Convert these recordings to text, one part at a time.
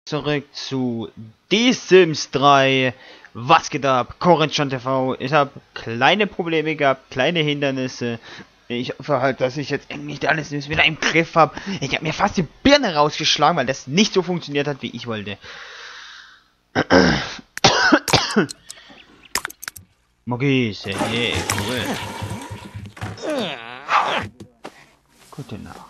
Zurück zu Die Sims 3. Was geht ab? Korinthschan TV. Ich habe kleine Probleme gehabt, kleine Hindernisse. Ich hoffe halt, dass ich jetzt endlich alles wieder im Griff habe. Ich habe mir fast die Birne rausgeschlagen, weil das nicht so funktioniert hat, wie ich wollte. Mogise, hey, cool. Gute Nacht.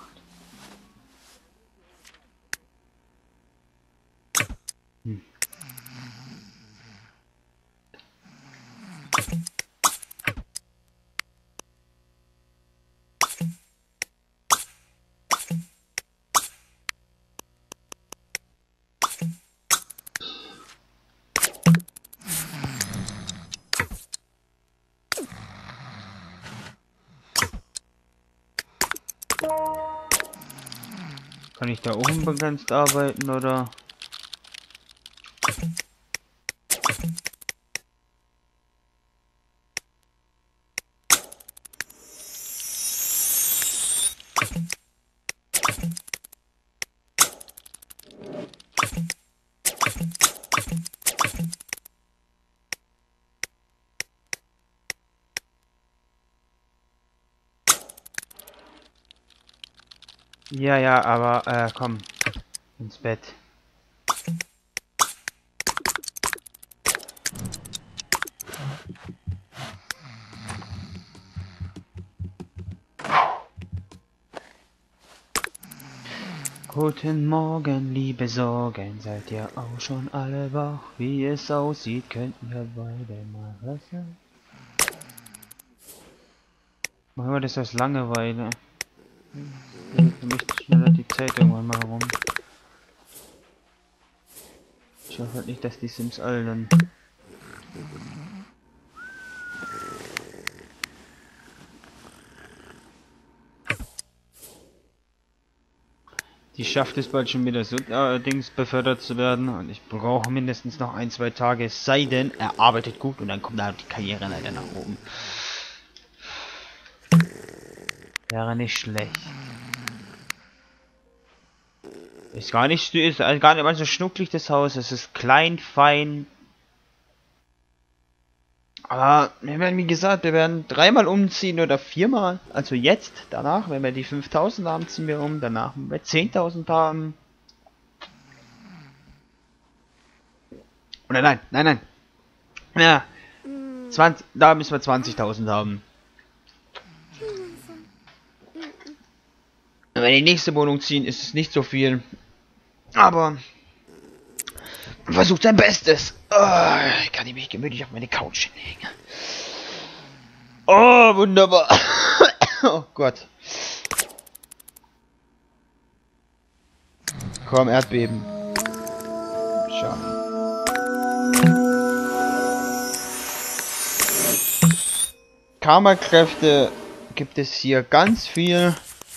Kann ich da oben begrenzt arbeiten, oder? Ja, aber komm ins Bett. Guten Morgen, liebe Sorgen, seid ihr auch schon alle wach? Wie es aussieht, könnten wir beide mal was sein. Machen wir das aus Langeweile. Für mich schneller die Zeit irgendwann mal rum. Ich hoffe halt nicht, dass die Sims alle dann... Die schafft es bald schon wieder so allerdings befördert zu werden und ich brauche mindestens noch 1-2 Tage, es sei denn, er arbeitet gut und dann kommt da die Karriere leider nach oben. Wäre nicht schlecht. Ist gar nicht mal so schnucklig das Haus, es ist klein, fein. Aber wir werden, wie gesagt, wir werden 3-mal umziehen oder 4-mal. Also jetzt, danach, wenn wir die 5000 haben, ziehen wir um. Danach, wenn wir 10.000 haben. Oder nein. Ja, 20, da müssen wir 20.000 haben. Wenn wir die nächste Wohnung ziehen, ist es nicht so viel. Aber man versucht sein Bestes. Oh, ich kann mich gemütlich auf meine Couch hinlegen. Oh, wunderbar. Oh Gott. Komm, Erdbeben. Schade. Karma-Kräfte gibt es hier ganz viel.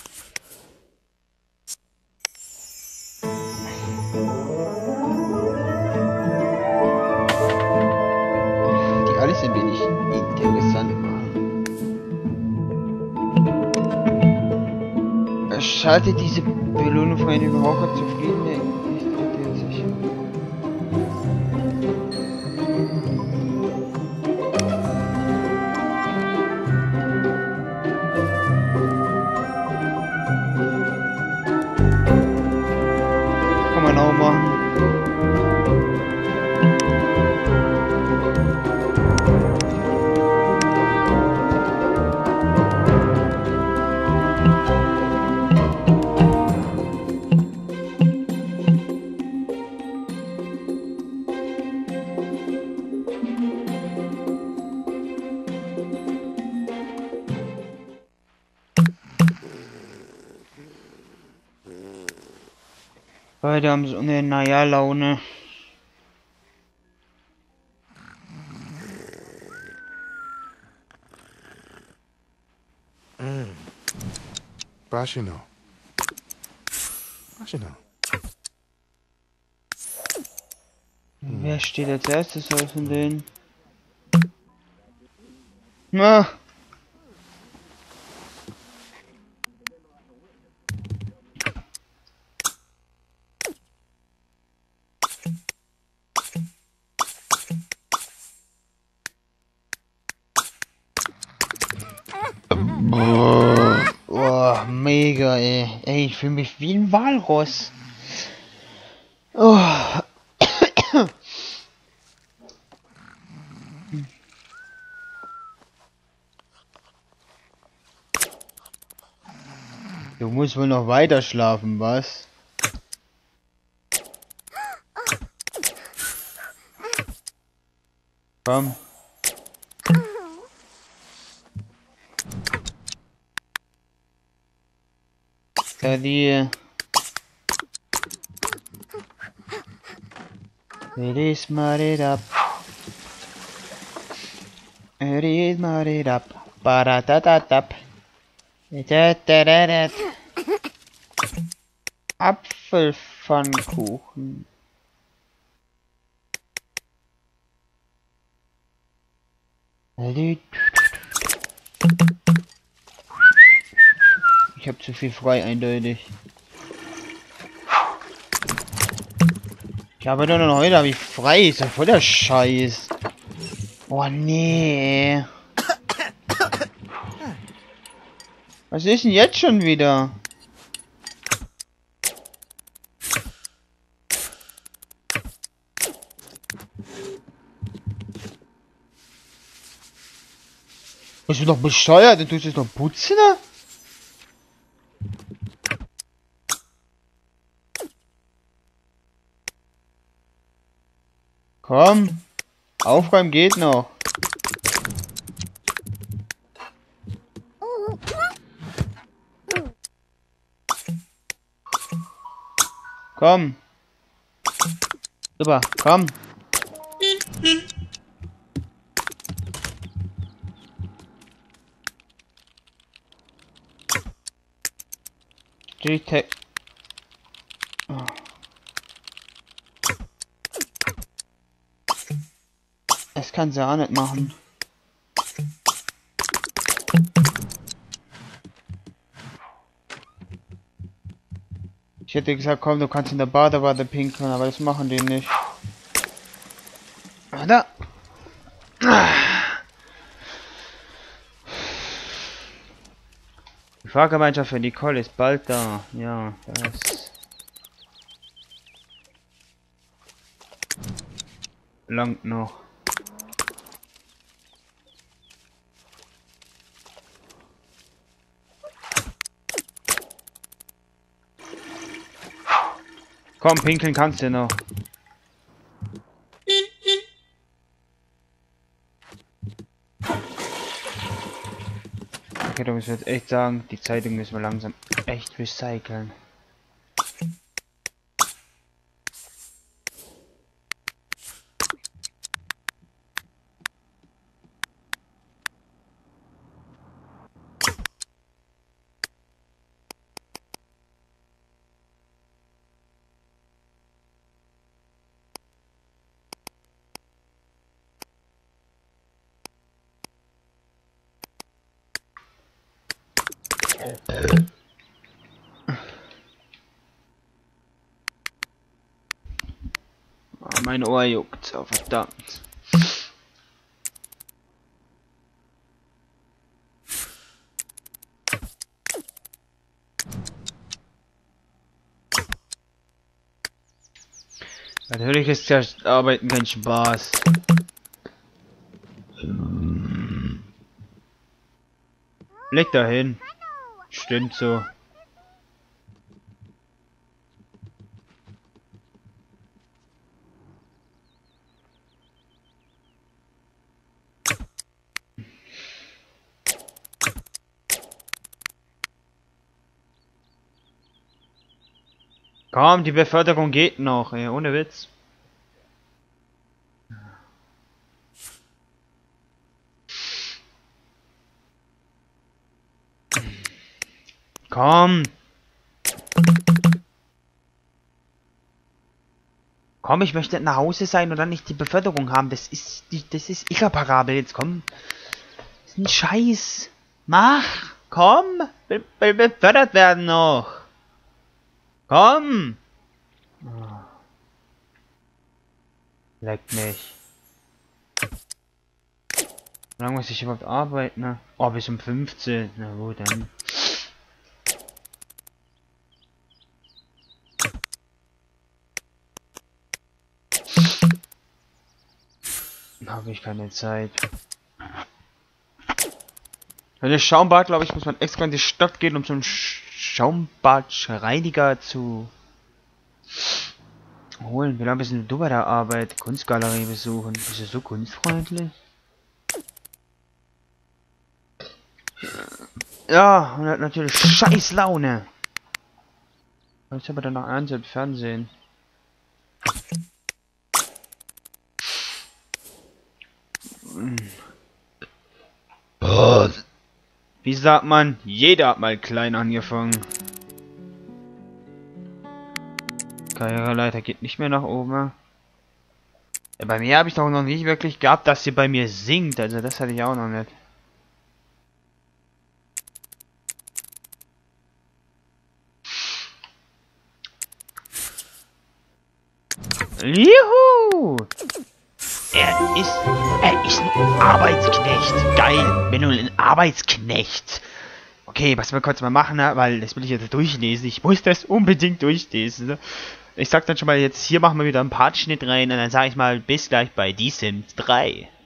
Die alles ein wenig interessant machen. Schaltet diese Belohnung für einen Raucher zufrieden? Nicht sich. Kann man auch machen. Beide haben so eine Naja-Laune. Bashino. Wer steht als erstes auf von denen? Na. Digga, ey. Ey, ich fühle mich wie ein Walross. Oh. Du musst wohl noch weiter schlafen, was? Komm. Daddy. It is muddied up. It is muddied up. Ba-da-da-da-da. Da-da-da-da. Apfelpfannkuchen. Ich hab zu viel frei, eindeutig. Ich habe doch noch heute, hab ich frei. Ist ja voll der Scheiß. Oh nee. Was ist denn jetzt schon wieder? Bist du doch bescheuert? Du tust jetzt noch putzen? Ne? Komm. Aufräumen geht noch. Komm. Super, komm. Oh. Das kann sie auch nicht machen. Ich hätte gesagt, komm, du kannst in der Badewanne pinkeln, aber das machen die nicht. Da. Die Fahrgemeinschaft für Nicole ist bald da. Ja, das langt noch. Komm, pinkeln kannst du noch. Okay, du musst jetzt echt sagen, die Zeitung müssen wir langsam echt recyceln. Oh, mein Ohr juckt, oh, verdammt. Natürlich ist ja Arbeiten kein Spaß. Leg da hin. Stimmt so. Komm, die Beförderung geht noch, ey, ohne Witz. Komm. Komm, ich möchte nach Hause sein und dann nicht die Beförderung haben. Das ist irreparabel. Jetzt komm. Das ist ein Scheiß. Mach. Komm. Will befördert werden noch. Komm. Oh. Leck mich. Wie lange muss ich überhaupt arbeiten? Ne? Oh, bis um 15. Na gut, dann. Habe ich keine Zeit. Für das Schaumbad, glaube ich, muss man extra in die Stadt gehen, um so einen Schaumbadreiniger zu holen. Wie lange bist du bei der Arbeit? Kunstgalerie besuchen. Bist du so kunstfreundlich? Ja, und hat natürlich scheiß Laune. Jetzt haben wir dann noch eins im Fernsehen. Wie sagt man? Jeder hat mal klein angefangen. Karriereleiter geht nicht mehr nach oben. Ja, bei mir habe ich doch noch nicht wirklich gehabt, dass sie bei mir singt. Also das hatte ich auch noch nicht. Juhu! Er ist ein Arbeitsknecht. Geil, wenn du ein Arbeitsknecht. Okay, was wir kurz mal machen, ne? Weil das will ich jetzt durchlesen. Ich muss das unbedingt durchlesen. Ne? Ich sag dann schon mal jetzt, hier machen wir wieder einen Partschnitt rein und dann sage ich mal bis gleich bei Die Sims 3.